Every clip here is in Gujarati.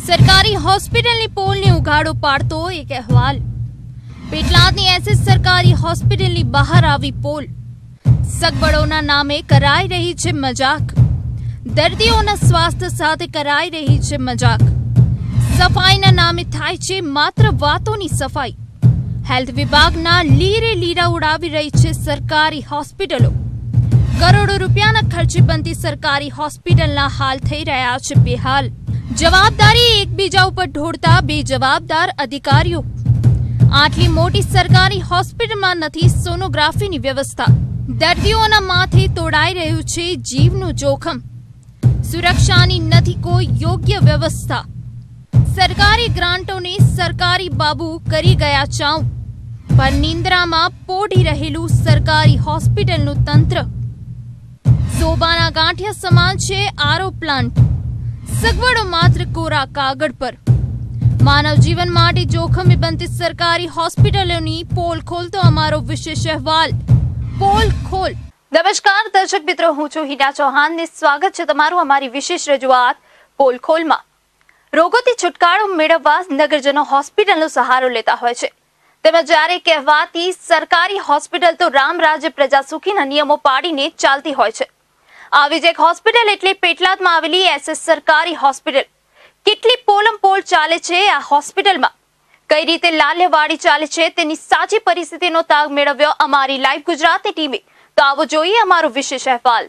सरकारी હોસ્પિટલની પોલને ઉઘાડો પાડતો એક અહેવાલ। પેટલાદની એસએસ સરકારી હોસ્પિટલની બહાર આવી પોલ। સગવડોના નામે કરાઈ રહી છે મજાક। દર્દીઓના સ્વાસ્થ્ય સાથે કરાઈ રહી છે મજાક। સફાઈના નામે થાય છે માત્ર વાતોની સફાઈ। હેલ્થ વિભાગના લીરે લીરા ઉડાવી રહી છે સરકારી હોસ્પિટલો। કરોડો રૂપિયાના ખર્ચે બનતી સરકારી હોસ્પિટલના હાલ થઈ રહ્યા છે બેહાલ। જવાબદારી એકબીજા ઉપર ઢોળતા બેજવાબદાર અધિકારીઓ। આટલી મોટી સરકારી હોસ્પિટલમાં નથી સોનોગ્રાફીની વ્યવસ્થા। દર્દીઓના માથે તોડાઈ રહ્યું છે જીવનું જોખમ। સુરક્ષાની નથી કોઈ યોગ્ય વ્યવસ્થા। સરકારી ગ્રાન્ટોને સરકારી બાબુ કરી ગયા ચાઉ। પર નિંદ્રામાં પોઢી રહેલું સરકારી હોસ્પિટલનું તંત્ર। સોબાના ગાંઠિયા સમાન છે આરો પ્લાન્ટ। સગવડો માત્ર કોરા કાગળ પર। માનવ જીવન માટે જોખમી બનતી સરકારી હોસ્પિટલોની પોલ ખોલતો અમારો વિશેષ અહેવાલ પોલ ખોલ। નમસ્કાર દર્શક મિત્રો, હું છું હિના ચૌહાણ ને સ્વાગત છે તમારું અમારી વિશેષ રજૂઆત પોલ ખોલમાં। રોગોથી છુટકારો મેળવવા નગરજનો હોસ્પિટલનો સહારો લેતા હોય છે, તેમજ જ્યારે કહેવાતી સરકારી હોસ્પિટલ તો રામ રાજ્ય પ્રજા સુખીના નિયમો પાડીને ચાલતી હોય છે। આવી જ એક હોસ્પિટલ એટલે પેટલાદમાં આવેલી એસએસ સરકારી હોસ્પિટલ। કેટલી પોલમ પોલ ચાલે છે આ હોસ્પિટલમાં, કઈ રીતે લાલ્યવાડી ચાલે છે તેની સાચી પરિસ્થિતિનો તાગ મેળવ્યો અમારી લાઈવ ગુજરાતની ટીમે। તો આવો જોઈએ અમારો વિશેષ અહેવાલ।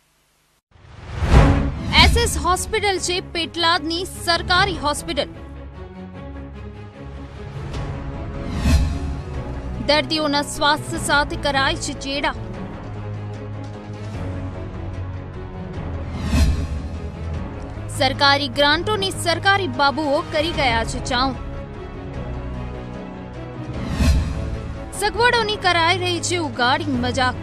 એસએસ હોસ્પિટલ છે પેટલાદની સરકારી હોસ્પિટલ। દર્દીઓના સ્વાસ્થ્ય સાથે કરાય છે ચેડા। સરકારી ગ્રાન્ટોની સરકારી બાબુઓ કરી ગયા છે ચાઉ। સગવડોની કરાઈ રહી છે ઉગાડી મજાક।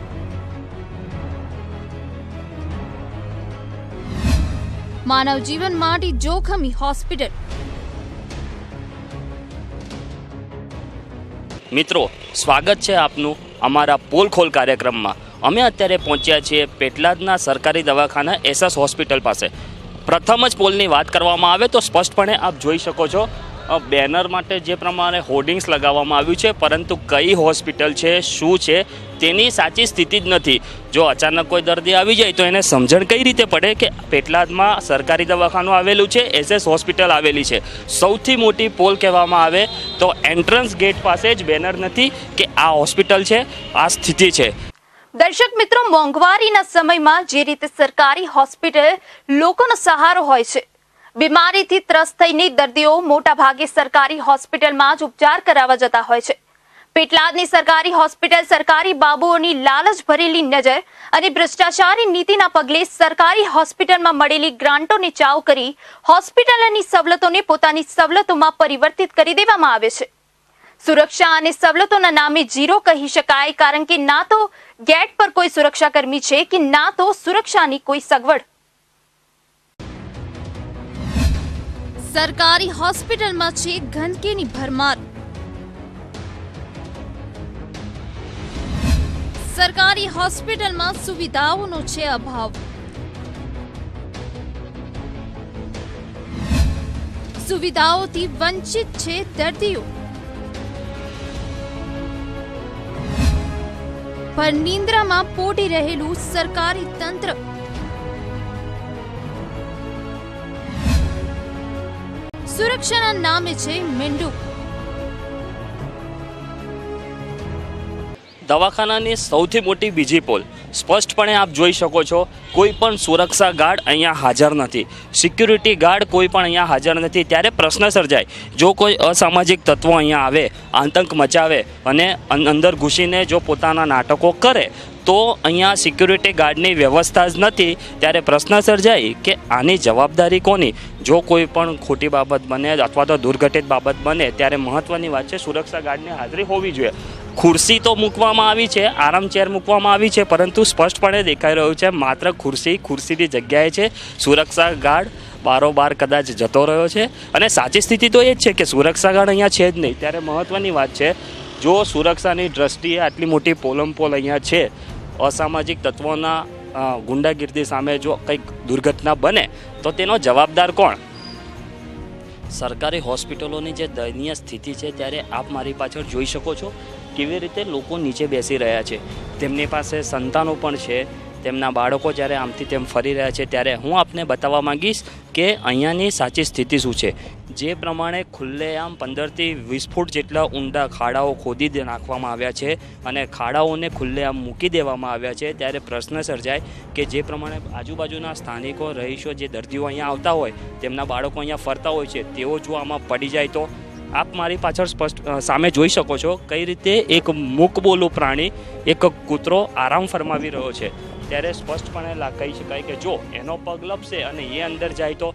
માનવ જીવન માટે જોખમી હોસ્પિટલ। મિત્રો, સ્વાગત છે આપનું અમારા પોલ ખોલ કાર્યક્રમમાં। અમે અત્યારે પહોંચ્યા છીએ પેટલાદના સરકારી દવાખાના એસ.એસ. હોસ્પિટલ પાસે। પ્રથમ જ પોલની વાત કરવામાં આવે તો સ્પષ્ટપણે આપ જોઈ શકો છો બેનર માટે જે પ્રમાણે હોર્ડિંગ્સ લગાવવામાં આવ્યું છે, પરંતુ કઈ હોસ્પિટલ છે, શું છે તેની સાચી સ્થિતિ જ નથી। જો અચાનક કોઈ દર્દી આવી જાય તો એને સમજણ કઈ રીતે પડે કે પેટલાદમાં સરકારી દવાખાનું આવેલું છે, એસ.એસ. હોસ્પિટલ આવેલી છે। સૌથી મોટી પોલ કહેવામાં આવે તો એન્ટ્રન્સ ગેટ પાસે જ બેનર નથી કે આ હોસ્પિટલ છે, આ સ્થિતિ છે। દર્શક મિત્રો, મોંઘવારીના સમયમાં જે રીતે સરકારી હોસ્પિટલ લોકોનો સહારો હોય છે, બીમારીથી ત્રસ્ત થઈને દર્દીઓ મોટા ભાગે સરકારી હોસ્પિટલમાં જ ઉપચાર કરાવવા જતા હોય છે। પેટલાદની સરકારી હોસ્પિટલ સરકારી બાબુઓની લાલચ ભરેલી નજર અને ભ્રષ્ટાચારની નીતિના પગલે સરકારી હોસ્પિટલમાં મળેલી ગ્રાન્ટોને ચાઉ કરી હોસ્પિટલની સવલતોને પોતાની સવલતોમાં પરિવર્તિત કરી દેવામાં આવે છે। સુરક્ષા અને સવલતોના નામે ઝીરો કહી શકાય, કારણ કે ના તો ગેટ પર કોઈ સુરક્ષાકર્મી છે કે ના તો સુરક્ષાની કોઈ સગવડ। સરકારી હોસ્પિટલમાં છે ગંદકીની ભરમાર। સરકારી હોસ્પિટલમાં સુવિધાઓનો છે અભાવ। સુવિધાઓથી વંચિત છે દર્દીઓ। પર નિંદ્રામાં પોઢી રહેલું સરકારી તંત્ર। સુરક્ષાના નામે છે મીંડું। દવાખાનાની સૌથી મોટી બીજી પોલ સ્પષ્ટપણે આપ જોઈ શકો છો, કોઈ પણ સુરક્ષા ગાર્ડ અહીંયા હાજર નથી, સિક્યુરિટી ગાર્ડ કોઈ પણ અહીંયા હાજર નથી। ત્યારે પ્રશ્ન સર્જાય, જો કોઈ અસામાજિક તત્વો અહીંયા આવે, આતંક મચાવે અને અંદર ઘૂસીને જો પોતાના નાટકો કરે તો અહીંયા સિક્યુરિટી ગાર્ડની વ્યવસ્થા જ નથી। ત્યારે પ્રશ્ન સર્જાય કે આની જવાબદારી કોની? જો કોઈ પણ ખોટી બાબત બને અથવા તો દુર્ઘટિત બાબત બને ત્યારે મહત્ત્વની વાત છે સુરક્ષા ગાર્ડની હાજરી હોવી જોઈએ। ખુરશી તો મૂકવામાં આવી છે, આરામ ચેર મૂકવામાં આવી છે, પરંતુ સ્પષ્ટપણે દેખાઈ રહ્યું છે માત્ર ખુરશીની જગ્યાએ છે। સુરક્ષા ગાર્ડ બારોબાર કદાચ જતો રહ્યો છે અને સાચી સ્થિતિ તો એ જ છે કે સુરક્ષા ગાર્ડ અહીંયા છે જ નહીં। ત્યારે મહત્ત્વની વાત છે, જો સુરક્ષાની દ્રષ્ટિએ આટલી મોટી પોલમ પોલ અહીંયા છે, અસામાજિક તત્વોના ગુંડાગીર્દી સામે જો કંઈક દુર્ઘટના બને તો તેનો જવાબદાર કોણ? સરકારી હોસ્પિટલોની જે દયનીય સ્થિતિ છે ત્યારે આપ મારી પાછળ જોઈ શકો છો કેવી રીતે લોકો નીચે બેસી રહ્યા છે. તેમની પાસે સંતાનો પણ છે, તેમના બાળકો જ્યારે આમથી તેમ ફરી રહ્યા છે ત્યારે હું આપને બતાવવા માંગીશ કે અહીંયાની સાચી સ્થિતિ શું છે. જે પ્રમાણે ખુલ્લેઆમ 15થી 20 ફૂટ જેટલા ઊંડા ખાડાઓ ખોદી નાખવામાં આવ્યા છે અને ખાડાઓને ખુલ્લેઆમ મૂકી દેવામાં આવ્યા છે, ત્યારે પ્રશ્ન સર્જાય કે જે પ્રમાણે આજુબાજુના સ્થાનિકો રહીશો જે દર્દીઓ અહીંયા આવતા હોય, તેમના બાળકો અહીંયા ફરતા હોય છે, તેઓ જો આમાં પડી જાય તો આપ મારી પાછળ સ્પષ્ટ સામે જોઈ શકો છો કઈ રીતે એક મૂકબોલું પ્રાણી, એક કૂતરો આરામ ફરમાવી રહ્યો છે. ત્યારે સ્પષ્ટપણે કહી શકાય કે જો એનો પગ લપસે અને એ અંદર જાય તો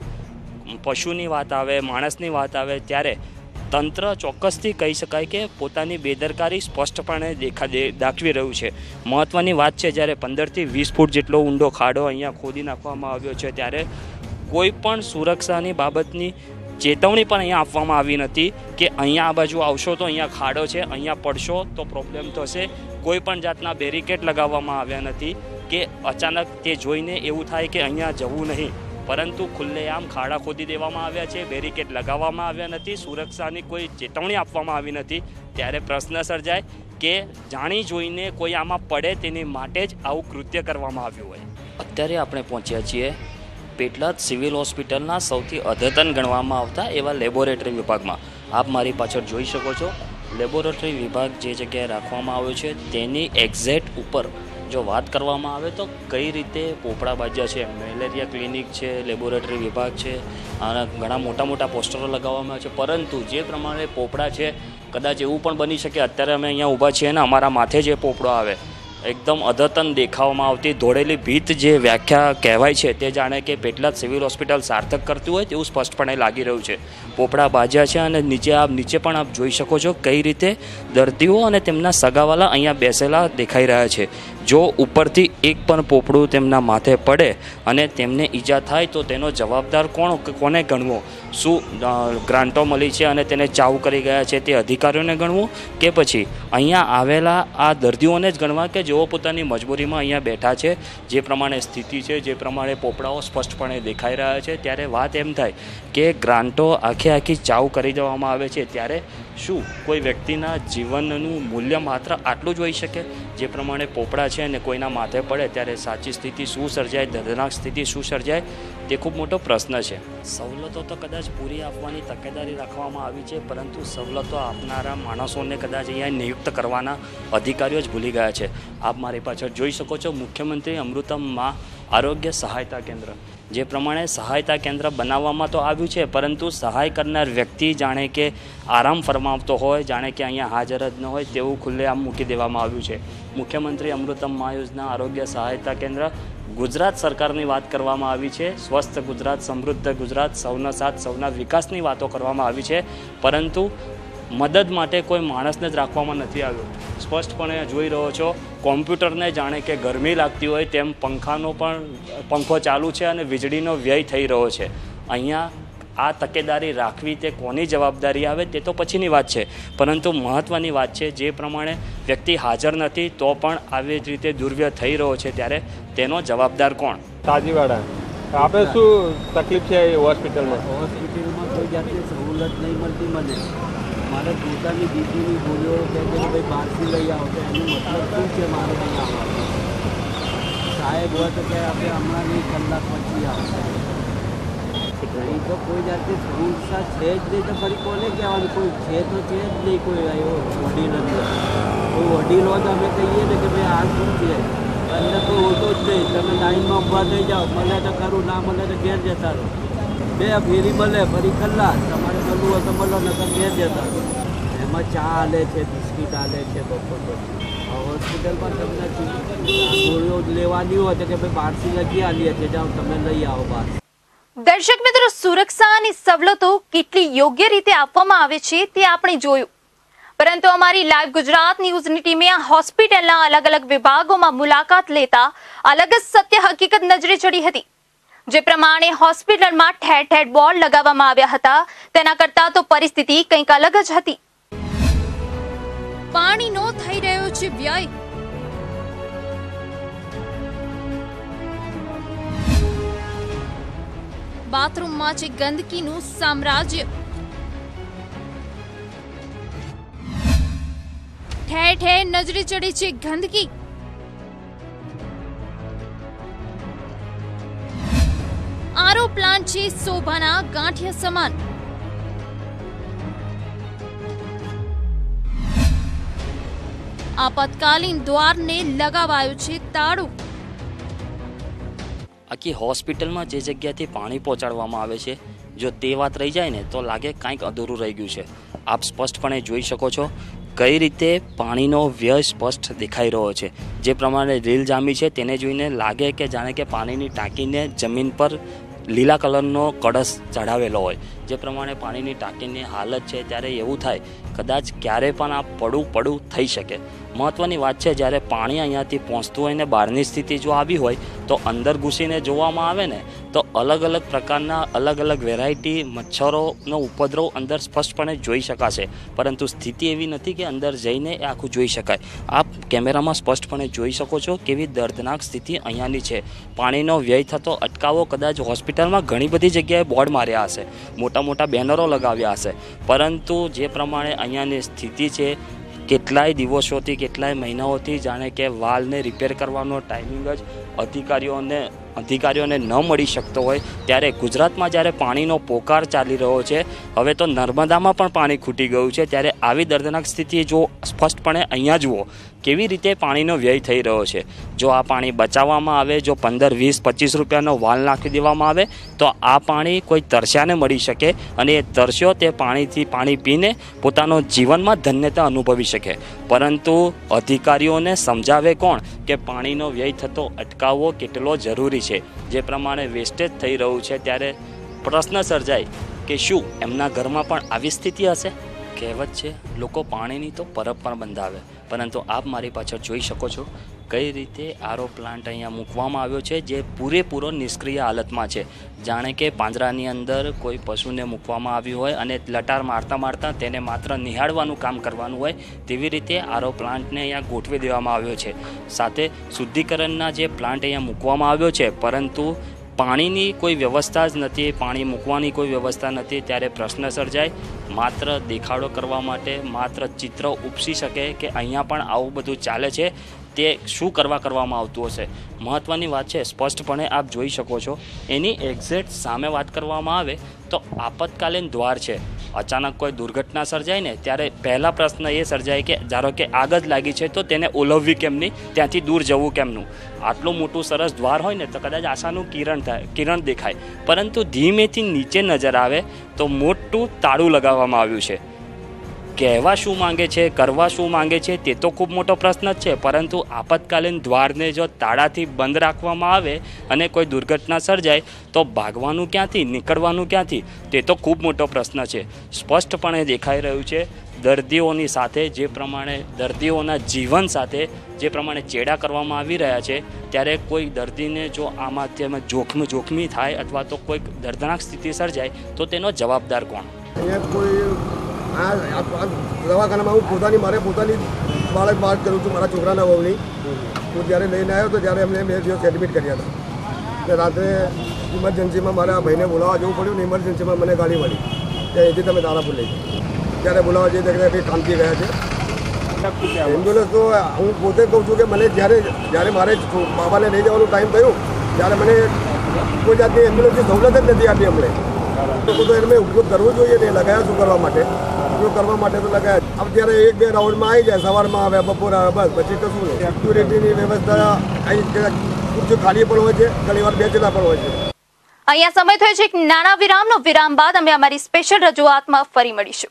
પશુની વાત આવે, માણસની વાત આવે, ત્યારે તંત્ર ચોક્કસથી કહી શકાય કે પોતાની બેદરકારી સ્પષ્ટપણે દાખવી રહ્યું છે. મહત્ત્વની વાત છે, જ્યારે 15થી 20 ફૂટ જેટલો ઊંડો ખાડો અહીંયા ખોદી નાખવામાં આવ્યો છે ત્યારે કોઈ પણ સુરક્ષાની બાબતની ચેતવણી પણ અહીંયા આપવામાં આવી નથી કે અહીંયા આ બાજુ આવશો તો અહીંયા ખાડો છે, અહીંયા પડશો તો પ્રોબ્લેમ થશે. કોઈ પણ જાતના બેરિકેડ લગાવવામાં આવ્યા નથી કે અચાનક તે જોઈને એવું થાય કે અહીંયા જવું નહીં, પરંતુ ખુલ્લેઆમ ખાડા ખોદી દેવામાં આવ્યા છે, બેરિકેડ લગાવવામાં આવ્યા નથી, સુરક્ષાની કોઈ ચેતવણી આપવામાં આવી નથી. ત્યારે પ્રશ્ન સર્જાય કે જાણી જોઈને કોઈ આમાં પડે તેની માટે જ આવું કૃત્ય કરવામાં આવ્યું હોય. અત્યારે આપણે પહોંચ્યા છીએ પેટલાદ સિવિલ હોસ્પિટલના સૌથી અદ્યતન ગણવામાં આવતા એવા લેબોરેટરી વિભાગમાં. આપ મારી પાછળ જોઈ શકો છો લેબોરેટરી વિભાગ જે જગ્યાએ રાખવામાં આવ્યો છે તેની એક્ઝેક્ટ ઉપર જો વાત કરવામાં આવે તો કઈ રીતે પોપડા બાજ્યા છે, મેલેરિયા ક્લિનિક છે, લેબોરેટરી વિભાગ છે, અને ઘણા મોટા મોટા પોસ્ટરો લગાવવામાં આવે છે. પરંતુ જે પ્રમાણે પોપડા છે, કદાચ એવું પણ બની શકે અત્યારે અમે અહીંયા ઊભા છીએ ને અમારા માથે જે પોપડો આવે એકદમ અદ્યતન દેખાવામાં આવતી દોડેલી ભીત જે વ્યાખ્યા કહેવાય છે તે જાણે કે પેટલાદ સિવિલ હોસ્પિટલ સાર્થક કરતું હોય તેવું સ્પષ્ટપણે લાગી રહ્યું છે. પોપડા બાજ્યા છે અને નીચે પણ આપ જોઈ શકો છો કઈ રીતે દર્દીઓ અને તેમના સગાવાલા અહીંયા બેસેલા દેખાઈ રહ્યા છે. જો ઉપરથી એક પણ પોપડું તેમના માથે પડે અને તેમને ઈજા થાય તો તેનો જવાબદાર કોને ગણવો? શું ગ્રાન્ટો મળી છે અને તેને ચાવ કરી ગયા છે તે અધિકારીઓને ગણવું કે પછી અહીંયા આવેલા આ દર્દીઓને જ ગણવા કે જેઓ પોતાની મજબૂરીમાં અહીંયા બેઠા છે? જે પ્રમાણે સ્થિતિ છે, જે પ્રમાણે પોપડાઓ સ્પષ્ટપણે દેખાઈ રહ્યા છે, ત્યારે વાત એમ થાય કે ગ્રાન્ટો આખી ચાવ કરી દેવામાં આવે છે. ત્યારે શું કોઈ વ્યક્તિના જીવનનું મૂલ્ય માત્ર આટલું જ હોઈ શકે? જે પ્રમાણે પોપડા છે અને કોઈના માથે પડે ત્યારે સાચી સ્થિતિ શું સર્જાય, દર્દનાક સ્થિતિ શું સર્જાય તે ખૂબ મોટો પ્રશ્ન છે. સવલતો તો કદાચ પૂરી આપવાની તકેદારી રાખવામાં આવી છે, પરંતુ સવલતો આપનારા માણસોને કદાચ અહીંયા નિયુક્ત કરવાના અધિકારીઓ જ ભૂલી ગયા છે. આપ મારી પાછળ જોઈ શકો છો મુખ્યમંત્રી અમૃતમમાં આરોગ્ય સહાયતા કેન્દ્ર. જે પ્રમાણે સહાયતા કેન્દ્ર બનાવવામાં તો આવ્યું છે, પરંતુ સહાય કરનાર વ્યક્તિ જાણે કે આરામ ફરમાવતો હોય, જાણે કે અહીંયા હાજર જ ન હોય તેવું ખુલ્લેઆમ મૂકી દેવામાં આવ્યું છે. મુખ્યમંત્રી અમૃતમ યોજના આરોગ્ય સહાયતા કેન્દ્ર ગુજરાત સરકારની વાત કરવામાં આવી છે. સ્વસ્થ ગુજરાત, સમૃદ્ધ ગુજરાત, સૌનો સાથ, સૌના વિકાસની વાતો કરવામાં આવી છે, પરંતુ મદદ માટે કોઈ માણસને જ રાખવામાં નથી આવ્યો. સ્પષ્ટપણે જોઈ રહ્યો છો કોમ્પ્યુટરને જાણે કે ગરમી લાગતી હોય તેમ પંખો ચાલુ છે અને વીજળીનો વ્યય થઈ રહ્યો છે. અહીંયા આ તકેદારી રાખવી તે કોની જવાબદારી આવે તે તો પછીની વાત છે, પરંતુ મહત્ત્વની વાત છે જે પ્રમાણે વ્યક્તિ હાજર નથી તો પણ આવી જ રીતે દુર્વ્યય થઈ રહ્યો છે, ત્યારે તેનો જવાબદાર કોણ? તાજીવાડા આપણે શું તકલીફ છે હોસ્પિટલમાં? હોસ્પિટલમાં કોઈ જાતની સહુલત નહીં મળતી મને. મારે પોતાની બીપીની ગોળીઓ કહે છે કે ભાઈ બહારથી લઈ આવો, તો એનો મતલબ શું છે મારે નહીં આવવાનું? સાહેબ હોય તો કે આપણે હમણાં નહીં, કલાક પછી આવશે. અહીં તો કોઈ જાતની સહુલતા છે જ નહીં, તો ફરી કોને કહેવાનું? કોઈ છે તો છે જ નહીં, કોઈ આવ્યો વડીલ અંદર. કોઈ વડીલ હોય તો અમે કહીએ ને કે ભાઈ આ શું છે, અંદર કોઈ હોતો જ નહીં. તમે લાઈનમાં ઊભા થઈ જાઓ, મળે તો ખરું, ના મળે તો ઘેર જતા રહો. બે ફેરી મળે ફરી કલાક, તમારે મળવું હોય તો મળો, નકર ઘેર જતા રહો. એમાં ચા આલે છે, બિસ્કીટ આલે છે બપોર પછી. હોસ્પિટલમાં તમને ગોળીઓ લેવાની હોય તો કે ભાઈ બહારથી લગી આલીએ છીએ, જાઓ તમે લઈ આવો બહાર. દર્શક મિત્રો, સુરક્ષાની સવલતો કેટલી યોગ્ય રીતે આપવામાં આવે છે તે આપણે જોયું, પરંતુ અમારી લાઈવ ગુજરાત ન્યૂઝની ટીમે આ હોસ્પિટલના અલગ અલગ વિભાગોમાં મુલાકાત લેતા અલગ જ સત્ય હકીકત નજરે ચડી હતી. જે પ્રમાણે હોસ્પિટલમાં ઠેર ઠેર બોર્ડ લગાવવામાં આવ્યા હતા, તેના કરતા તો પરિસ્થિતિ કંઈક અલગ જ હતી. પાણીનો થઈ રહ્યો છે વ્યય. બાથરૂમમાં છે ગંદકીનું સામ્રાજ્ય. ઠેર ઠેર નજરે ચડે છે ગંદકી। આરો પ્લાન્ટ છે શોભાના ગાંઠિયા સમાન। આપતકાલીન દ્વારને લગાવાયું છે તાળું। આખી હોસ્પિટલમાં જે જગ્યાથી પાણી પહોંચાડવામાં આવે છે, જો તે વાત રહી જાય ને તો લાગે કંઈક અધૂરું રહી ગયું છે। આપ સ્પષ્ટપણે જોઈ શકો છો કઈ રીતે પાણીનો વ્યય સ્પષ્ટ દેખાઈ રહ્યો છે। જે પ્રમાણે રીલ જામી છે તેને જોઈને લાગે કે જાણે કે પાણીની ટાંકીને જમીન પર લીલા કલરનો કળશ ચઢાવેલો હોય। જે પ્રમાણે પાણીની ટાંકીની હાલત છે ત્યારે એવું થાય કદાચ ક્યારે પણ આ પડું થઈ શકે। મહત્વની વાત છે જ્યારે પાણી અહીંયાથી પહોંચતું હોય ને બહારની સ્થિતિ જો આવી હોય તો અંદર ઘૂસીને જોવામાં આવે ને તો અલગ અલગ પ્રકારના અલગ અલગ વેરાયટી મચ્છરોનો ઉપદ્રવ અંદર સ્પષ્ટપણે જોઈ શકાશે, પરંતુ સ્થિતિ એવી નથી કે અંદર જઈને એ આખું જોઈ શકાય। આપ કેમેરામાં સ્પષ્ટપણે જોઈ શકો છો કેવી દર્દનાક સ્થિતિ અહીંયાની છે। પાણીનો વ્યય થતો અટકાવો કદાચ હોસ્પિટલમાં ઘણી બધી જગ્યાએ બોર્ડ માર્યા હશે, મોટા મોટા બેનરો લગાવ્યા હશે, પરંતુ જે પ્રમાણે અહીંયાની સ્થિતિ છે કેટલાય દિવસોથી કેટલાય મહિનાઓથી જાણે કે વાલને રિપેર કરવાનો ટાઈમિંગ જ અધિકારીઓને ન મળી શકતો હોય ત્યારે ગુજરાતમાં જ્યારે પાણીનો પોકાર ચાલી રહ્યો છે, હવે તો નર્મદામાં પણ પાણી ખૂટી ગયું છે, ત્યારે આવી દર્દનાક સ્થિતિ જો સ્પષ્ટપણે અહીંયા જુઓ કેવી રીતે પાણીનો વ્યય થઈ રહ્યો છે। જો આ પાણી બચાવવામાં આવે, જો 15, 20, 25 રૂપિયાનો વાલ નાખી દેવામાં આવે તો આ પાણી કોઈ તરસ્યાને મળી શકે અને એ તરસ્યો તે પાણી પીને પોતાનો જીવનમાં ધન્યતા અનુભવી શકે। પરંતુ અધિકારીઓને સમજાવે કોણ કે પાણીનો વ્યય થતો અટકાવવો કેટલો જરૂરી છે। જે પ્રમાણે વેસ્ટેજ થઈ રહ્યું છે ત્યારે પ્રશ્ન સર્જાય કે શું એમના ઘરમાં પણ આવી સ્થિતિ હશે? કહેવત છે લોકો પાણીની તો પરબ પણ બંધાવે, પરંતુ આપ મારી પાછળ જોઈ શકો છો કઈ રીતે આરો પ્લાન્ટ અહીંયા મૂકવામાં આવ્યો છે જે પૂરેપૂરો નિષ્ક્રિય હાલતમાં છે। જાણે કે પાંજરાની અંદર કોઈ પશુને મૂકવામાં આવ્યું હોય અને લટાર મારતા તેને માત્ર નિહાળવાનું કામ કરવાનું હોય તેવી રીતે આરો પ્લાન્ટને અહીંયા ગોઠવી દેવામાં આવ્યો છે। સાથે શુદ્ધિકરણના જે પ્લાન્ટ અહીંયા મૂકવામાં આવ્યો છે, પરંતુ પાણીની કોઈ વ્યવસ્થા જ નથી, પાણી મૂકવાની કોઈ વ્યવસ્થા નથી, ત્યારે પ્રશ્ન સર્જાય માત્ર દેખાડો કરવા માટે, માત્ર ચિત્ર ઉપસી શકે કે અહીંયા પણ આવું બધું ચાલે છે, તે શું કરવામાં આવતું હશે। મહત્ત્વની વાત છે સ્પષ્ટપણે આપ જોઈ શકો છો એની એક્ઝેક્ટ સામે વાત કરવામાં આવે તો આપતકાલીન દ્વાર છે। અચાનક કોઈ દુર્ઘટના સર્જાય ને ત્યારે પહેલા પ્રશ્ન એ સર્જાય કે ધારો કે આગ જ લાગી છે તો તેને ઓલવવી કેમની, ત્યાંથી દૂર જવું કેમનું। આટલું મોટું સરસ દ્વાર હોય ને તો કદાચ આશાનું કિરણ દેખાય, પરંતુ ધીમેથી નીચે નજર આવે તો મોટું તાળું લગાવવામાં આવ્યું છે। કહેવા શું માંગે છે, કરવા શું માંગે છે તે તો ખૂબ મોટો પ્રશ્ન જ છે, પરંતુ આપતકાલીન દ્વારને જો તાળાથી બંધ રાખવામાં આવે અને કોઈ દુર્ઘટના સર્જાય તો ભાગવાનું ક્યાંથી, નીકળવાનું ક્યાંથી, તે તો ખૂબ મોટો પ્રશ્ન છે। સ્પષ્ટપણે દેખાઈ રહ્યું છે દર્દીઓની સાથે જે પ્રમાણે દર્દીઓના જીવન સાથે જે પ્રમાણે ચેડા કરવામાં આવી રહ્યા છે, ત્યારે કોઈ દર્દીને જો આ માધ્યમે જોખમી થાય અથવા તો કોઈ દર્દનાક સ્થિતિ સર્જાય તો તેનો જવાબદાર કોણ? દવાખાનામાં હું પોતાની બાળક વાત કરું છું, મારા છોકરાના વહુની। હું જ્યારે લઈને આવ્યો તો ત્યારે એમને 2 દિવસ એડમિટ કર્યા હતા અને રાત્રે ઇમરજન્સીમાં મારા ભાઈને બોલાવવા જવું પડ્યું ને ઇમરજન્સીમાં મને ગાડી મળી કે અહીંથી તમે તારાપુર લઈ જાઓ। ત્યારે બોલાવવા જઈએ ત્યારે કંઈ કામથી ગયા છે એમ્બ્યુલન્સ। તો હું પોતે કહું છું કે મને જ્યારે મારે બાબાને લઈ જવાનો ટાઈમ થયો ત્યારે મને કોઈ જાતની એમ્બ્યુલન્સની સવલત જ નથી આપી અમને। તો એને ઉપયોગ કરવો જોઈએ ને લગાવ્યા શું કરવા માટે, ઉપયોગ કરવા માટે તો લગાવ્યા। અત્યારે 1-2 રાઉન્ડમાં આવી જાય, સવારમાં આવે, બપોરે આવે, બસ પછી તો શું સિક્યુરિટીની વ્યવસ્થા અહીં ખાલી પણ હોય છે, ઘણી વાર બેચેલા પણ હોય છે। અહીંયા સમય થયો છે એક નાના વિરામ બાદ અમે અમારી સ્પેશિયલ રજૂઆતમાં ફરી મળીશું।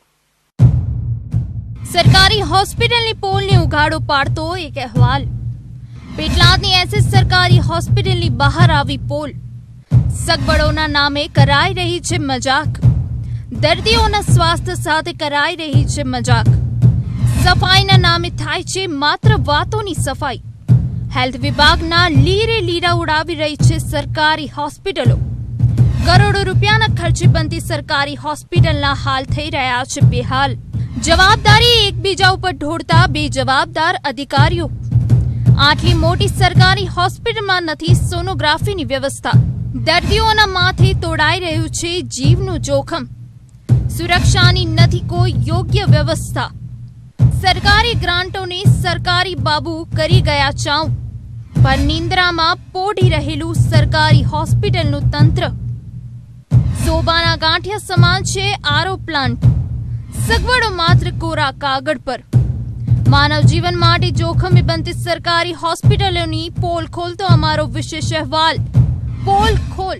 સરકારી હોસ્પિટલની પોલને ઉઘાડો પાડતો એક અહેવાલ। પેટલાદની S.S. સરકારી હોસ્પિટલની બહાર આવી પોલ। સગવડોના નામે કરાઈ રહી છે મજાક। દર્દીઓના સ્વાસ્થ્ય સાથે કરાઈ રહી છે મજાક। સફાઈના નામે થાય છે માત્ર વાતોની સફાઈ। હેલ્થ વિભાગના લીરા ઉડાવી રહી છે સરકારી હોસ્પિટલો। કરોડો રૂપિયાના ખર્ચે બનતી સરકારી હોસ્પિટલના હાલ થઈ રહ્યા છે બેહાલ। જવાબદારી એકબીજા ઉપર ઢોળતા બેજવાબદાર અધિકારીઓ। આટલી મોટી સરકારી હોસ્પિટલમાં નથી સોનોગ્રાફીની વ્યવસ્થા। દર્દીઓના માથે તોડાઈ રહ્યું છે જીવનું જોખમ। સુરક્ષાની નથી કોઈ યોગ્ય વ્યવસ્થા। સરકારી ગ્રાન્ટોને સરકારી બાબુ કરી ગયા ચાઉ, પર નિંદ્રામાં પોઢી રહેલું સરકારી હોસ્પિટલનું તંત્ર. શોભાના ગાંઠિયા સમાન છે આરો પ્લાન્ટ, સગવડો માત્ર કોરા કાગળ પર. માનવ જીવન માટે જોખમી બનતી સરકારી હોસ્પિટલોની પોલ ખોલતો અમારો વિશેષ અહેવાલ. પોલ ખોલ.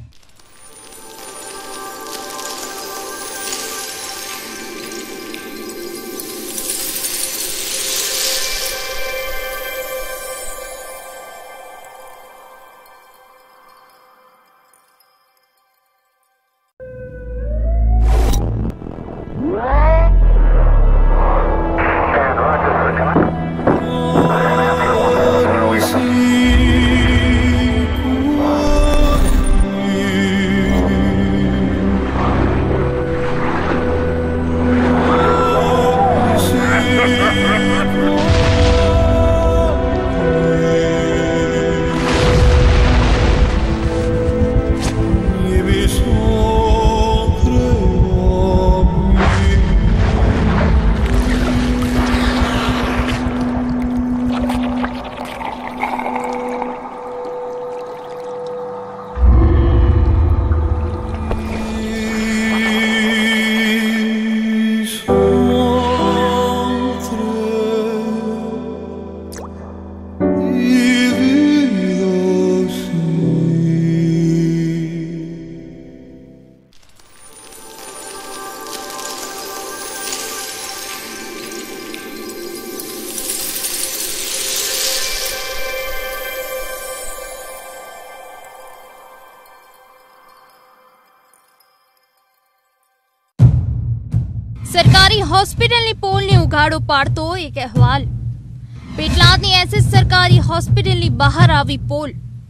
સરકારી હોસ્પિટલની પોલને ઉઘાડો પાડતો એક અહેવાલ. પેટલાદની એસએસ સરકારી હોસ્પિટલની બહાર આવી પોલ.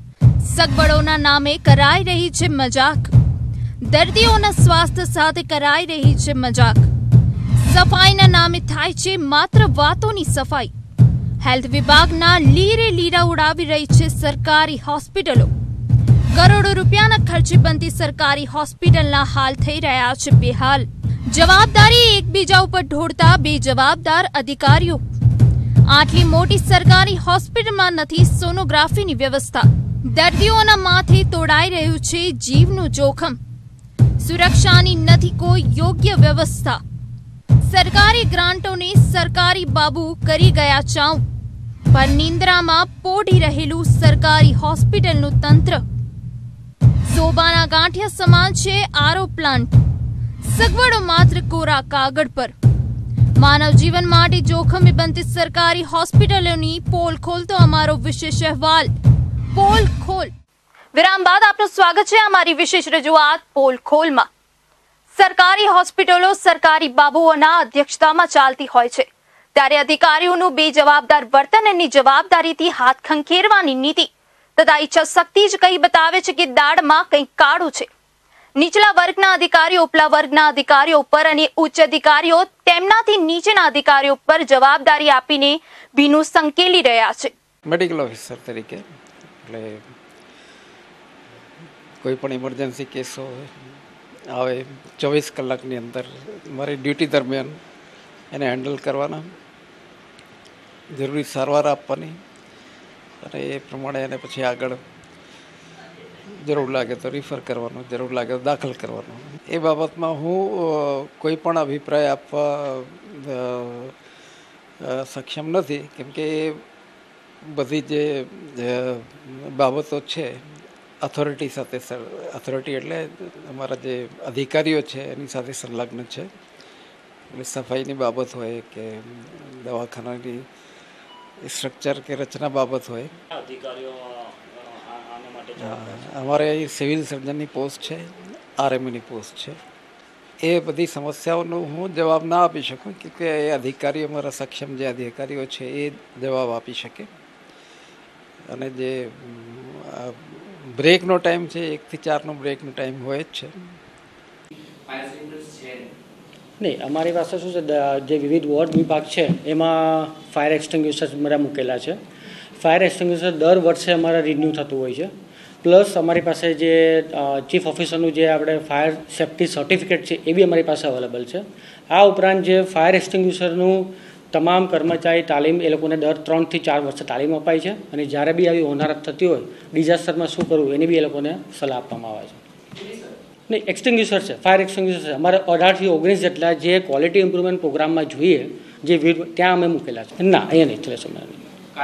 સગવડોના નામે કરાઈ રહી છે મજાક. દર્દીઓના સ્વાસ્થ્ય સાથે કરાઈ રહી છે મજાક. સફાઈના નામે થાય છે માત્ર વાતોની સફાઈ. હેલ્થ વિભાગના લીરે લીરા ઉડાવી રહી છે સરકારી હોસ્પિટલો. કરોડો રૂપિયાના ખર્ચે બનતી સરકારી હોસ્પિટલના હાલ થઈ રહ્યા છે બેહાલ. જવાબદારી એકબીજા ઉપર ઢોળતા બેજવાબદાર અધિકારીઓ. આટલી મોટી સરકારી હોસ્પિટલમાં નથી સોનોગ્રાફીની વ્યવસ્થા. દર્દીઓના માથે તોડાઈ રહ્યું છે જીવનું જોખમ. સુરક્ષાની નથી કોઈ યોગ્ય વ્યવસ્થા. સરકારી ગ્રાન્ટોને સરકારી બાબુ કરી ગયા ચાઉ, પર નિંદ્રામાં પોઢી રહેલું સરકારી હોસ્પિટલનું તંત્ર. શોભાના ગાંઠિયા સમાન છે આરો પ્લાન્ટ, સગવડો માત્ર કોરા કાગળ પર. માનવ જીવન માટે જોખમી બનતી સરકારી હોસ્પિટલોની પોલ ખોલતો અમારો વિશેષ અહેવાલ. પોલ ખોલ. વિરામ બાદ આપનું સ્વાગત છે અમારી વિશેષ રજૂઆત પોલ ખોલમાં. સરકારી હોસ્પિટલો સરકારી બાબુઓના અધ્યક્ષતામાં ચાલતી હોય છે, ત્યારે અધિકારીઓનું બેજવાબદાર વર્તન અને જવાબદારીથી હાથ ખંખેરવાની નીતિ તથા ઈચ્છા શક્તિ જ કઈ બતાવે છે કે દાળમાં કંઈક કાળું છે. નીચલા વર્ગના અધિકારીઓ ઉપલા વર્ગના અધિકારીઓ ઉપર અને ઉચ્ચ અધિકારીઓ તેમનાથી નીચેના અધિકારીઓ ઉપર જવાબદારી આપીને ભીનું સંકેલી રહ્યા છે. મેડિકલ ઓફિસર તરીકે એટલે કોઈ પણ ઇમરજન્સી કેસો આવે 24 કલાકની અંદર મારી ડ્યુટી દરમિયાન એને હેન્ડલ કરવાના, જરૂરી સારવાર આપવાની અને એ પ્રમાણે એને પછી આગળ જરૂર લાગે તો રિફર કરવાનું, જરૂર લાગે તો દાખલ કરવાનું. એ બાબતમાં હું કોઈ પણ અભિપ્રાય આપવા સક્ષમ નથી, કેમકે એ બધી જે બાબતો છે ઓથોરિટી સાથે, ઓથોરિટી એટલે અમારા જે અધિકારીઓ છે એની સાથે સંલગ્ન છે. એટલે સફાઈની બાબત હોય કે દવાખાનાની સ્ટ્રક્ચર કે રચના બાબત હોય. અમારે અહીં સિવિલ સર્જનની પોસ્ટ છે, આરએમની પોસ્ટ છે. એ બધી સમસ્યાઓનો હું જવાબ ના આપી શકું, કે એ અધિકારીઓ, અમારા સક્ષમ જે અધિકારીઓ છે એ જવાબ આપી શકે. અને જે બ્રેકનો ટાઈમ છે 1 થી 4નો બ્રેકનો ટાઈમ હોય જ છે. નહીં, અમારી પાસે શું છે, જે વિવિધ વોર્ડ વિભાગ છે એમાં ફાયર એક્સટિંગ્યુશર્સ બધા મૂકેલા છે. ફાયર એક્સટિંગ્યુશર દર વર્ષે અમારા રિન્યૂ થતું હોય છે. પ્લસ અમારી પાસે જે ચીફ ઓફિસરનું જે આપણે ફાયર સેફ્ટી સર્ટિફિકેટ છે એ બી અમારી પાસે અવેલેબલ છે. આ ઉપરાંત જે ફાયર એક્સટિંગ્યુશરનું તમામ કર્મચારી તાલીમ એ લોકોને દર 3 થી 4 વર્ષે તાલીમ અપાય છે અને જ્યારે બી આવી હોનારત થતી હોય ડિઝાસ્ટરમાં શું કરવું એની બી એ લોકોને સલાહ આપવામાં આવે છે. નહીં, એક્સટિંગ્યુશર છે, ફાયર એક્સટિંગ્યુશર છે. અમારે 18 થી 19 જેટલા જે ક્વોલિટી ઇમ્પ્રુવમેન્ટ પ્રોગ્રામમાં જોઈએ જે ત્યાં અમે મૂકેલા છે. ના, અહીંયા નહીં થશે અમારે.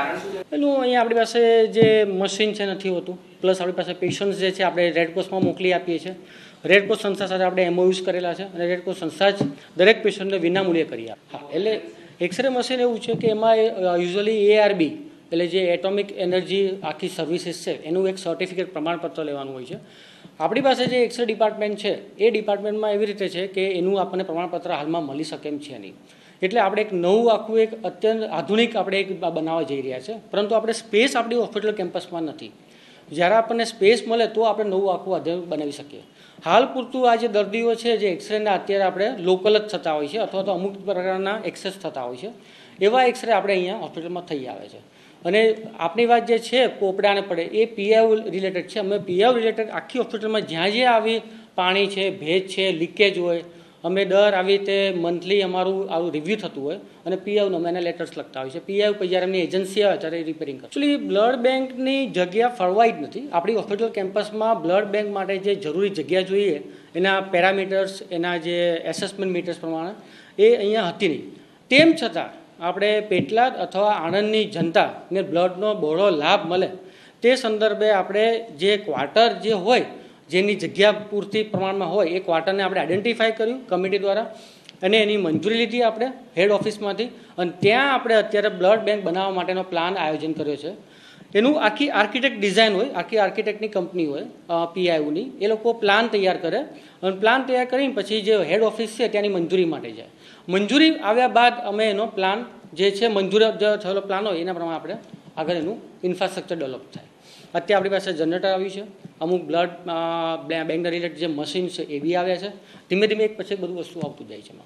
એનું અહીંયા આપણી પાસે જે મશીન છે નથી હોતું, પ્લસ આપણી પાસે પેશન્ટ્સ જે છે આપણે રેડક્રોસમાં મોકલી આપીએ છીએ. રેડક્રોસ સંસ્થા સાથે આપણે એમઓયુઝ કરેલા છે અને રેડક્રોસ સંસ્થા જ દરેક પેશન્ટને વિનામૂલ્યે કરી આપે. હા, એટલે એક્સરે મશીન એવું છે કે એમાં યુઝ્યુઅલી ARB એટલે જે એટોમિક એનર્જી આખી સર્વિસીસ છે એનું એક સર્ટિફિકેટ પ્રમાણપત્ર લેવાનું હોય છે. આપણી પાસે જે એક્સરે ડિપાર્ટમેન્ટ છે એ ડિપાર્ટમેન્ટમાં એવી રીતે છે કે એનું આપણને પ્રમાણપત્ર હાલમાં મળી શકે એમ છે નહીં. એટલે આપણે એક નવું આખું એક અત્યંત આધુનિક આપણે એક બનાવવા જઈ રહ્યા છે, પરંતુ આપણે સ્પેસ આપણી હોસ્પિટલ કેમ્પસમાં નથી. જ્યારે આપણને સ્પેસ મળે તો આપણે નવું આખું અધ્યયન બનાવી શકીએ. હાલ પૂરતું આ જે દર્દીઓ છે જે એક્સરેના અત્યારે આપણે લોકલ જ થતા હોય છે અથવા તો અમુક પ્રકારના એક્સેસ થતા હોય છે, એવા એક્સરે આપણે અહીંયા હોસ્પિટલમાં થઈ આવે છે. અને આપણી વાત જે છે પોપડાને પડે એ PIU રિલેટેડ છે. અમે PIU રિલેટેડ આખી હોસ્પિટલમાં જ્યાં જ્યાં આવી પાણી છે, ભેજ છે, લીકેજ હોય, અમે દર આવી રીતે મંથલી અમારું આવું રિવ્યૂ થતું હોય અને PIUને અમે એને લેટર્સ લખતા હોય છે. PIU પછી જ્યારે એમની એજન્સી આવે ત્યારે રિપેરિંગ કરે. એકચ્યુઅલી બ્લડ બેંકની જગ્યા ફળવાઈ જ નથી. આપણી હોસ્પિટલ કેમ્પસમાં બ્લડ બેંક માટે જે જરૂરી જગ્યા જોઈએ એના પેરામીટર્સ, એના જે એસેસમેન્ટ મીટર્સ પ્રમાણે એ અહીંયા હતી નહીં. તેમ છતાં આપણે પેટલાદ અથવા આણંદની જનતાને બ્લડનો બહોળો લાભ મળે તે સંદર્ભે આપણે જે ક્વાર્ટર જે હોય જેની જગ્યા પૂરતી પ્રમાણમાં હોય એ ક્વાર્ટરને આપણે આઈડેન્ટિફાઈ કર્યું કમિટી દ્વારા અને એની મંજૂરી લીધી આપણે હેડ ઓફિસમાંથી અને ત્યાં આપણે અત્યારે બ્લડ બેંક બનાવવા માટેનો પ્લાન આયોજન કર્યો છે. એનું આખી આર્કિટેક્ટ ડિઝાઇન હોય, આખી આર્કિટેક્ટની કંપની હોય PIUની, એ લોકો પ્લાન તૈયાર કરે અને પ્લાન તૈયાર કરીને પછી જે હેડ ઓફિસ છે ત્યાંની મંજૂરી માટે જાય. મંજૂરી આવ્યા બાદ અમે એનો પ્લાન જે છે મંજૂર થયેલો પ્લાન હોય એના પ્રમાણે આપણે આગળ એનું ઇન્ફ્રાસ્ટ્રક્ચર ડેવલપ થાય. અત્યારે આપણી પાસે જનરેટર આવ્યું છે, અમુક બ્લડ બેંકના રિલેટેડ જે મશીન છે એ બી આવ્યા છે. ધીમે ધીમે એક પછી બધું વસ્તુ આવતું જાય છે.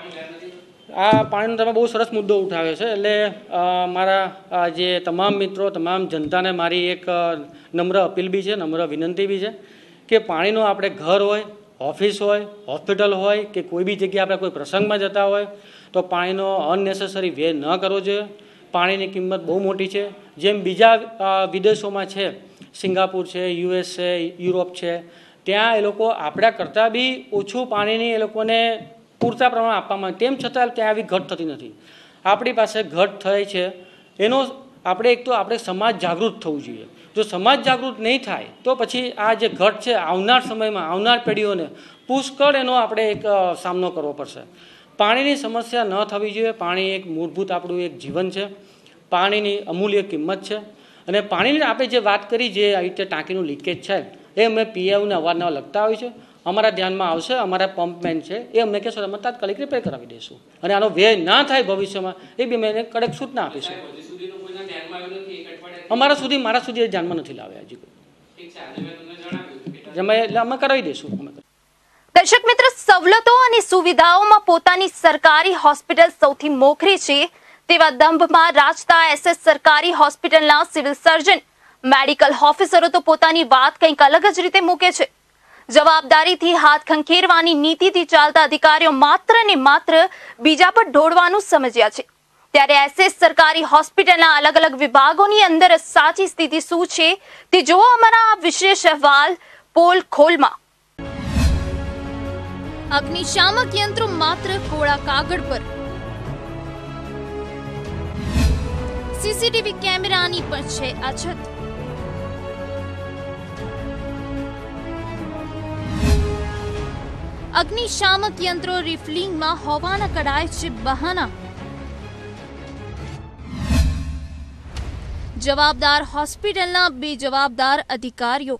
આ પાણીનો તમે બહુ સરસ મુદ્દો ઉઠાવ્યો છે. એટલે મારા જે તમામ મિત્રો, તમામ જનતાને મારી એક નમ્ર અપીલ બી છે, નમ્ર વિનંતી બી છે કે પાણીનો આપણે ઘર હોય, ઓફિસ હોય, હોસ્પિટલ હોય કે કોઈ બી જગ્યાએ આપણે કોઈ પ્રસંગમાં જતા હોય તો પાણીનો અનનેસેસરી વે ન કરવો જોઈએ. પાણીની કિંમત બહુ મોટી છે. જેમ બીજા વિદેશોમાં છે, સિંગાપુર છે, US છે, યુરોપ છે, ત્યાં એ લોકો આપણા કરતાં બી ઓછું પાણીની એ લોકોને પૂરતા પ્રમાણ આપવામાં, તેમ છતાં ત્યાં આવી ઘટ થતી નથી. આપણી પાસે ઘટ થાય છે. એનો આપણે એક તો આપણે સમાજ જાગૃત થવું જોઈએ. જો સમાજ જાગૃત નહીં થાય તો પછી આ જે ઘટ છે આવનાર સમયમાં આવનાર પેઢીઓને પુષ્કળ એનો આપણે એક સામનો કરવો પડશે. પાણીની સમસ્યા ન થવી જોઈએ. પાણી એક મૂળભૂત આપણું એક જીવન છે. પાણીની અમૂલ્ય કિંમત છે અને પાણીની આપણે જે વાત કરી જે આવી રીતે ટાંકીનું લીકેજ છે એ અમે PIUને અવારનવાર લખતા હોય છે. અમારા ધ્યાનમાં આવશે. અમારા પંપમેન છે એ અમને કહેશો અમે તાત્કાલિક રિપેર કરાવી દઈશું અને આનો વ્યય ના થાય ભવિષ્યમાં એ બી અમે એને કડક સૂચના આપીશું. મારા સુધી એ ધ્યાનમાં નથી લાવ્યા હજી કોઈ. એટલે અમે કરાવી દઈશું. દર્શક મિત્ર, સવલતો અને સુવિધાઓમાં પોતાની સરકારી હોસ્પિટલ સૌથી મોખરી છે તેવા દંભમાં રાજતા SS સરકારી હોસ્પિટલના સિવિલ સર્જન, મેડિકલ ઓફિસરો તો પોતાની વાત કંઈક અલગ જ રીતે મૂકે છે. જવાબદારીથી હાથ ખંખેરવાની નીતિથી ચાલતા અધિકારીઓ માત્ર ને માત્ર બીજા પર ઢોળવાનું સમજ્યા છે. ત્યારે SS સરકારી હોસ્પિટલના અલગ અલગ વિભાગોની અંદર સાચી સ્થિતિ શું છે તે જોવો અમારા આ વિશેષ અહેવાલ પોલ ખોલમાં. અગ્નિશામક યંત્રો માત્ર કોળા કાગળ પર, CCTV કેમેરાની પણ છે અછત. અગ્નિશામક યંત્રો રિફિલિંગમાં હોવાના કરાય છે બહાના. જવાબદાર હોસ્પિટલના બેજવાબદાર અધિકારીઓ.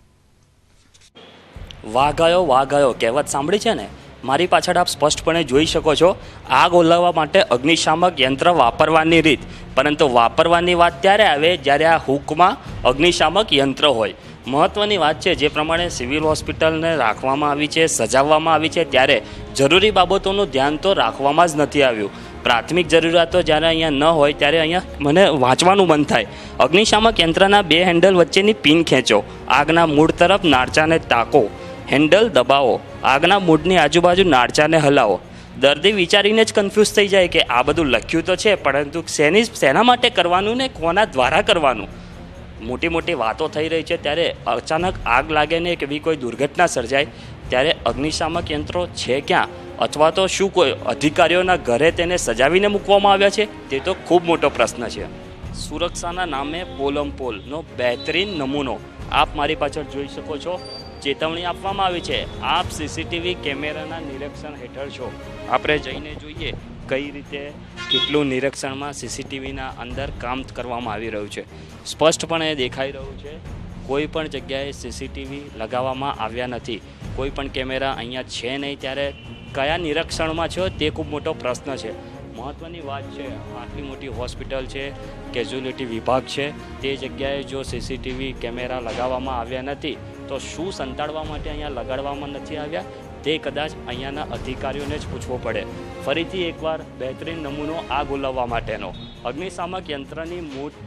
વાઘાયો કહેવત સાંભળી છે ને? મારી પાછળ આપ સ્પષ્ટપણે જોઈ શકો છો આગ ઓલવવા માટે અગ્નિશામક યંત્ર વાપરવાની રીત. પરંતુ વાપરવાની વાત ત્યારે આવે જ્યારે આ હુકમાં અગ્નિશામક યંત્ર હોય. મહત્ત્વની વાત છે, જે પ્રમાણે સિવિલ હોસ્પિટલને રાખવામાં આવી છે, સજાવવામાં આવી છે, ત્યારે જરૂરી બાબતોનું ધ્યાન તો રાખવામાં જ નથી આવ્યું. પ્રાથમિક જરૂરિયાતો જ્યારે અહીંયા ન હોય ત્યારે અહીંયા મને વાંચવાનું મન થાય. અગ્નિશામક યંત્રના 2 હેન્ડલ વચ્ચેની પિન ખેંચો, આગના મૂળ તરફ નાળચાને ટાંકો, હેન્ડલ દબાવો, આગના મૂળની આજુબાજુ નાળચાને હલાવો. દર્દી વિચારીને જ કન્ફ્યુઝ થઈ જાય કે આ બધું લખ્યું તો છે, પરંતુ શેના માટે કરવાનું ને કોના દ્વારા કરવાનું. મોટી મોટી વાતો થઈ રહી છે ત્યારે અચાનક આગ લાગે ને કે એવી કોઈ દુર્ઘટના સર્જાય ત્યારે અગ્નિશામક યંત્રો છે ક્યાં, અથવા તો શું કોઈ અધિકારીઓના ઘરે તેને સજાવીને મૂકવામાં આવ્યા છે, તે તો ખૂબ મોટો પ્રશ્ન છે. સુરક્ષાના નામે પોલમપોલનો બહેતરીન નમૂનો આપ મારી પાછળ જોઈ શકો છો. ચેતવણી આપવામાં આવી છે. આપ સીસીટીવી કેમેરાના નિરીક્ષણ હેઠળ છો. આપણે જઈને જોઈએ કઈ રીતે કેટલું નિરીક્ષણમાં સીસીટીવીના અંદર કામ કરવામાં આવી રહ્યું છે. સ્પષ્ટપણે દેખાઈ રહ્યું છે કોઈ પણ જગ્યાએ સીસીટીવી લગાવવામાં આવ્યા નથી. કોઈ પણ કેમેરા અહીંયા છે નહીં. ત્યારે કયા નિરીક્ષણમાં છો તે ખૂબ મોટો પ્રશ્ન છે. મહત્ત્વની વાત છે, આટલી મોટી હોસ્પિટલ છે, કેઝ્યુલિટી વિભાગ છે, તે જગ્યાએ જો સીસીટીવી કેમેરા લગાવવામાં આવ્યા નથી તો શું સંતાડવા માટે અહીંયા લગાડવામાં નથી આવ્યા તે કદાચ અહીંયાના અધિકારીઓને જ પૂછવું પડે. ફરીથી એકવાર બહેતરીન નમૂનો આગ ઓલવવા માટેનો અગ્નિશામક યંત્રની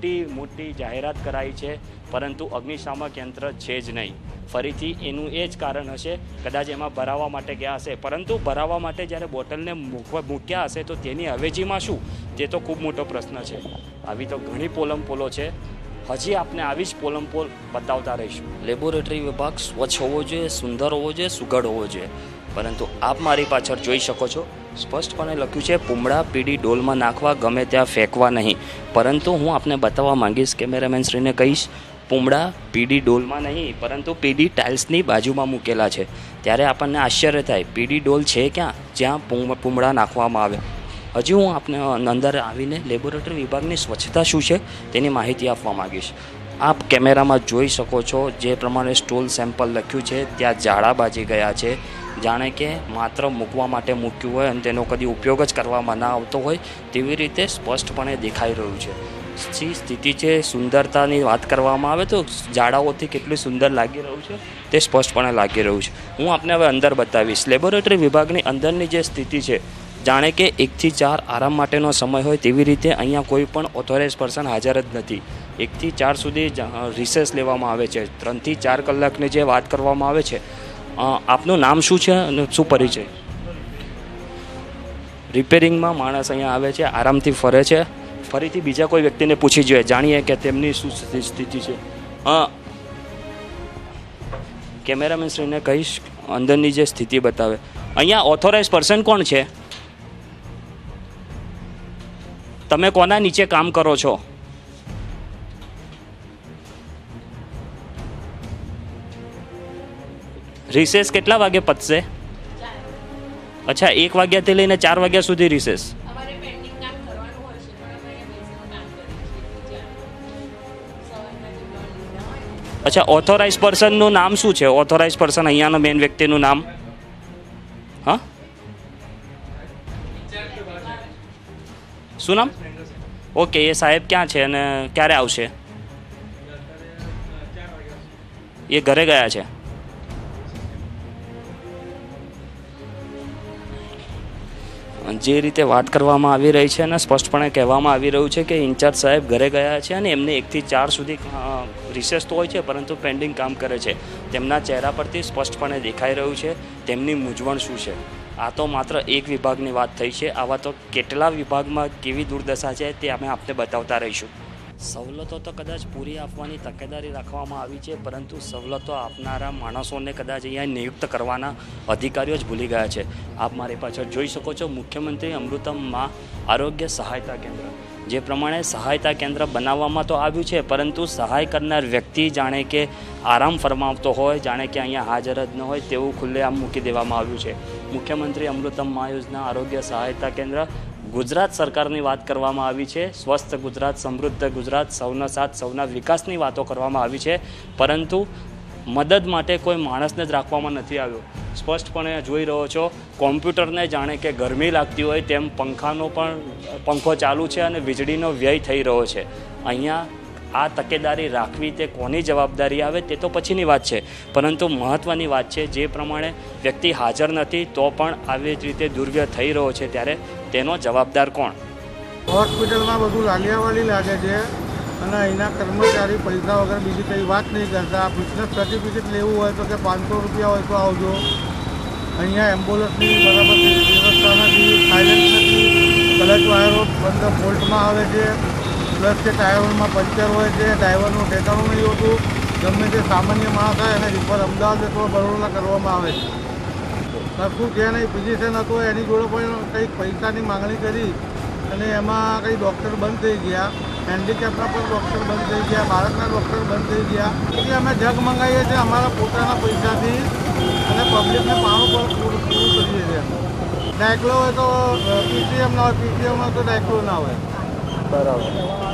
મોટી જાહેરાત કરાઈ છે, પરંતુ અગ્નિશામક યંત્ર છે જ નહીં. ફરીથી એનું એ જ કારણ હશે, કદાચ એમાં ભરાવવા માટે ગયા હશે, પરંતુ ભરાવવા માટે જ્યારે બોટલને મૂક્યા હશે તો તેની અવેજીમાં શું, તે તો ખૂબ મોટો પ્રશ્ન છે. આવી તો ઘણી પોલમપોલો છે. હજી આપને આવી જ પોલમપોલ બતાવતા રહીશું. લેબોરેટરી વિભાગ સ્વચ્છ હોવો જોઈએ, સુંદર હોવો જોઈએ, સુઘડ હોવો જોઈએ, પરંતુ આપ મારી પાછળ જોઈ શકો છો સ્પષ્ટપણે લખ્યું છે પૂમડા પીડી ડોલમાં નાખવા, ગમે ત્યાં ફેંકવા નહીં. પરંતુ હું આપને બતાવવા માંગીશ, કેમેરામેન શ્રીને કહીશ, પૂમડા પીડી ડોલમાં નહીં પરંતુ પીડી ટાઇલ્સની બાજુમાં મૂકેલા છે. ત્યારે આપણને આશ્ચર્ય થાય, પીડી ડોલ છે ક્યાં જ્યાં પૂમડા નાખવામાં આવે. હજી હું આપને અંદર આવીને લેબોરેટરી વિભાગની સ્વચ્છતા શું છે તેની માહિતી આપવા માગીશ. આપ કેમેરામાં જોઈ શકો છો જે પ્રમાણે સ્ટોલ સેમ્પલ લખ્યું છે ત્યાં ઝાડા બાજી ગયા છે, જાણે કે માત્ર મૂકવા માટે મૂક્યું હોય અને તેનો કદી ઉપયોગ જ કરવામાં ના આવતો હોય તેવી રીતે સ્પષ્ટપણે દેખાઈ રહ્યું છે. સ્થિતિ છે, સુંદરતાની વાત કરવામાં આવે તો ઝાડાઓથી કેટલું સુંદર લાગી રહ્યું છે તે સ્પષ્ટપણે લાગી રહ્યું છે. હું આપને હવે અંદર બતાવીશ. લેબોરેટરી વિભાગની અંદરની જે સ્થિતિ છે, જાણે કે 1 થી 4 આરામ માટેનો સમય હોય તેવી રીતે અહીંયા કોઈ પણ ઓથોરાઇઝ પર્સન હાજર જ નથી. 1 થી 4 સુધી રિસેસ લેવામાં આવે છે. 3 થી 4 કલાકની જે વાત કરવામાં આવે છે. આપનું નામ શું છે અને શું પરિચય? રિપેરિંગમાં માણસ અહીંયા આવે છે, આરામથી ફરે છે. ફરીથી બીજા કોઈ વ્યક્તિને પૂછી જોઈએ, જાણીએ કે તેમની શું સ્થિતિ છે. કેમેરામેન શ્રીને કહીશ અંદરની જે સ્થિતિ બતાવે. અહીંયા ઓથોરાઇઝ પર્સન કોણ છે? તમે કોના નીચે કામ કરો છો? રિસેસ કેટલા વાગે પતશે? અચ્છા, 1 વાગ્યાથી લઈને 4 વાગ્યા સુધી રિસેસ. અચ્છા, ઓથોરાઇઝ પર્સનનું નામ શું છે? ઓથોરાઇઝ પર્સન અહીંયાનો મેઇન વ્યક્તિનું નામ? હા, શું નામ? ઓકે, એ સાહેબ ક્યાં છે અને ક્યારે આવશે? એ ઘરે ગયા છે. જે રીતે વાત કરવામાં આવી રહી છે અને સ્પષ્ટપણે કહેવામાં આવી રહ્યું છે કે ઇન્ચાર્જ સાહેબ ઘરે ગયા છે અને એમને 1 થી 4 સુધી રિસેસ તો હોય છે પરંતુ પેન્ડિંગ કામ કરે છે. તેમના ચહેરા પરથી સ્પષ્ટપણે દેખાઈ રહ્યું છે તેમની મૂંઝવણ શું છે. આ તો માત્ર એક વિભાગની વાત થઈ છે, આવા તો કેટલા વિભાગમાં કેવી દુર્દશા છે તે અમે આપને બતાવતા રહીશું. સવલતો તો કદાચ પૂરી આપવાની તકેદારી રાખવામાં આવી છે, પરંતુ સવલતો આપનારા માણસોને કદાચ અહીંયા નિયુક્ત કરવાના અધિકારીઓ જ ભૂલી ગયા છે. આપ મારી પાછળ જોઈ શકો છો મુખ્યમંત્રી અમૃતમમાં આરોગ્ય સહાયતા કેન્દ્ર. જે પ્રમાણે સહાયતા કેન્દ્ર બનાવવામાં તો આવ્યું છે, પરંતુ સહાય કરનાર વ્યક્તિ જાણે કે આરામ ફરમાવતો હોય, જાણે કે અહીંયા હાજર જ ન હોય તેવું ખુલ્લેઆમ મૂકી દેવામાં આવ્યું છે. મુખ્યમંત્રી અમૃતમ યોજના આરોગ્ય સહાયતા કેન્દ્ર ગુજરાત સરકારની વાત કરવામાં આવી છે. સ્વસ્થ ગુજરાત, સમૃદ્ધ ગુજરાત, સૌના સાથ સૌના વિકાસની વાતો કરવામાં આવી છે, પરંતુ મદદ માટે કોઈ માણસને જ રાખવામાં નથી આવ્યો. સ્પષ્ટપણે જોઈ રહ્યો છો કોમ્પ્યુટરને જાણે કે ગરમી લાગતી હોય તેમ પંખો ચાલુ છે અને વીજળીનો વ્યય થઈ રહ્યો છે. અહીંયા આ તકેદારી રાખવી તે કોની જવાબદારી આવે તે તો પછીની વાત છે, પરંતુ મહત્ત્વની વાત છે જે પ્રમાણે વ્યક્તિ હાજર નથી તો પણ આવી જ રીતે દુર્વ્યય થઈ રહ્યો છે, ત્યારે તેનો જવાબદાર કોણ? હોસ્પિટલમાં બધું લાલિયાવાળી લાગે છે અને અહીંના કર્મચારી પૈસા વગર બીજી કંઈ વાત નહીં કરતા. ફિટનેસ સર્ટિફિકેટ લેવું હોય તો કે 500 રૂપિયા હોય તો આવજો, અહીંયા એમ્બ્યુલન્સની બરાબર વ્યવસ્થા નથી, સાયલેન્સ નથી, ક્લચ વાયરો બંધ ફોલ્ટમાં આવે છે, પ્લસ કે ટાયરોમાં પંચર હોય છે, ડ્રાઈવરનું ઠેકાણું નહીં હોતું, ગમે તે સામાન્ય માણસ હોય એને રિફર અમદાવાદ અથવા બરોડા કરવામાં આવે છે. કશું છે નહીં, ફિઝિશિયન હતો એની જોડે પણ કંઈક પૈસાની માંગણી કરી અને એમાં કંઈ ડૉક્ટર બંધ થઈ ગયા, હેન્ડીકેપના પણ ડૉક્ટર બંધ થઈ ગયા, બાળકના ડૉક્ટર બંધ થઈ ગયા. પછી અમે જગ મંગાવીએ છીએ અમારા પોતાના પૈસાથી અને પબ્લિકને પાણું પણ પૂરું કરીએ છીએ. ડાયક્લો હોય તો પીસીએમ ના હોય, પીસીએમ હોય તો ડાયક્લો ના હોય. બરાબર.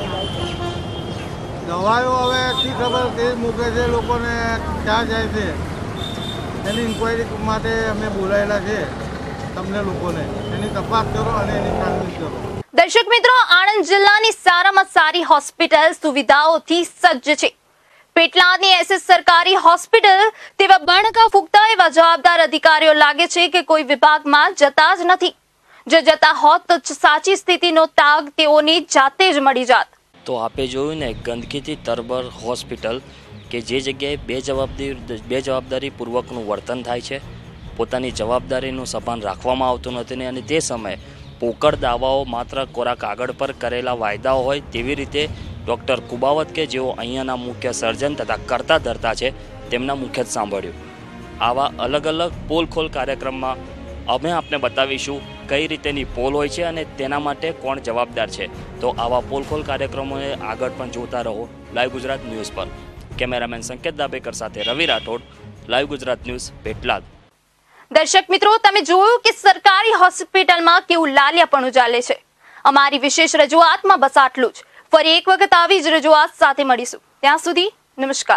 દવાઓ હવે શી ખબર તે મૂકે છે લોકોને, ક્યાં જાય છે એની ઇન્ક્વાયરી માટે અમે બોલાયેલા છે તમને લોકોને. એની તપાસ કરો અને એની કામગીરી કરો. દર્શક મિત્રો, આણંદ જિલ્લાની સારામાં સારી હોસ્પિટલ સુવિધાઓથી સજ્જ છે. પેટલાદની એસએસ સરકારી હોસ્પિટલ તેવા બણકા ફૂંકતા એવા જવાબદાર અધિકારીઓ લાગે છે કે કોઈ વિભાગમાં જતા જ નથી. જો જતા હોત તો સાચી સ્થિતિનો તાગ તેઓની જાતે જ મળી જાત. તો આપે જોયું ને, ગંદકીથી તરબર હોસ્પિટલ કે જે જગ્યાએ બેજવાબદારીપૂર્વકનું વર્તન થાય છે, પોતાની જવાબદારીનું સભાન રાખવામાં આવતું નથી ને, અને તે સમયે પોકળ દાવાઓ માત્ર કોરા કાગળ પર કરેલા વાયદાઓ હોય તેવી રીતે ડૉક્ટર કુબાવત કે જેઓ અહીંયાના મુખ્ય સર્જન તથા કરતા ધરતા છે તેમના મુખ્ય જ સાંભળ્યું. આવા અલગ અલગ પોલ ખોલ કાર્યક્રમમાં અમે આપને બતાવીશું કઈ રીતેની પોલ હોય છે અને તેના માટે કોણ જવાબદાર છે. તો આવા પોલ ખોલ કાર્યક્રમોને આગળ પણ જોતા રહો લાઈવ ગુજરાત ન્યૂઝ પર. કેમેરામેન સંકેત દાબેકર સાથે રવિ રાઠોડ, લાઈવ ગુજરાત ન્યૂઝ, પેટલાદ. દર્શક મિત્રો, તમે જોયું કે સરકારી હોસ્પિટલમાં કેવું લાલિયાપણું ચાલે છે. અમારી વિશેષ રજૂઆતમાં બસ આટલું જ. ફરી એક વખત આવી જ રજૂઆત સાથે મળીશું. ત્યાં સુધી નમસ્કાર.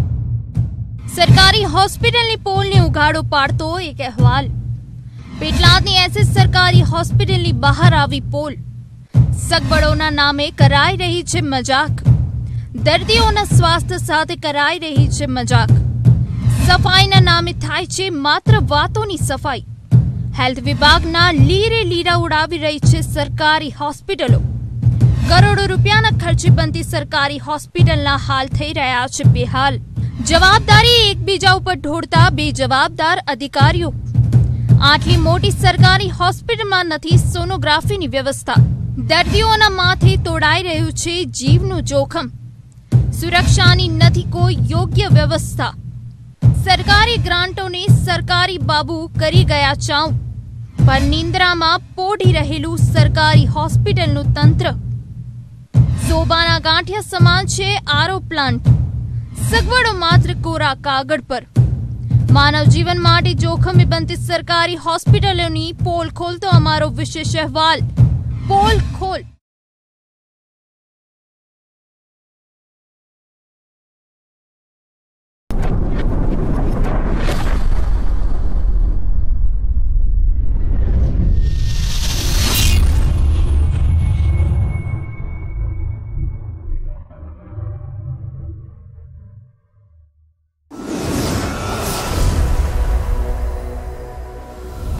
સરકારી હોસ્પિટલની પોલને ઉઘાડો પાડતો એક અહેવાલ. પેટલાદની એસએસ સરકારી હોસ્પિટલની બહાર આવી પોલ. સગવડોના નામે કરાઈ રહી છે મજાક. દર્દીઓના સ્વાસ્થ્ય સાથે કરાઈ રહી છે મજાક. સફાઈના નામે થાય છે માત્ર વાતોની સફાઈ. હેલ્થ વિભાગના લીરે લીરા ઉડાવી રહી છે સરકારી હોસ્પિટલો. કરોડો રૂપિયાના ખર્ચે બનતી સરકારી હોસ્પિટલના હાલ થઈ રહ્યા છે બેહાલ. જવાબદારી એકબીજા ઉપર ઢોળતા બેજવાબદાર અધિકારીઓ. આટલી મોટી સરકારી હોસ્પિટલમાં નથી સોનોગ્રાફીની વ્યવસ્થા. દર્દીઓના માથે તોડાઈ રહ્યું છે જીવનું જોખમ. સુરક્ષાની નથી કોઈ યોગ્ય વ્યવસ્થા. સરકારી ગ્રાન્ટોને સરકારી બાબુ કરી ગયા ચાઉ. પર નિંદ્રામાં પોઢી રહેલું સરકારી હોસ્પિટલનું તંત્ર. શોભાના ગાંઠિયા સમાન છે આરો પ્લાન્ટ. સગવડો માત્ર કોરા કાગળ પર. માનવ જીવન માટે જોખમે બનતી સરકારી હોસ્પિટલોની પોલ ખોલતો અમારો વિશેષ અહેવાલ. પોલ ખોલ.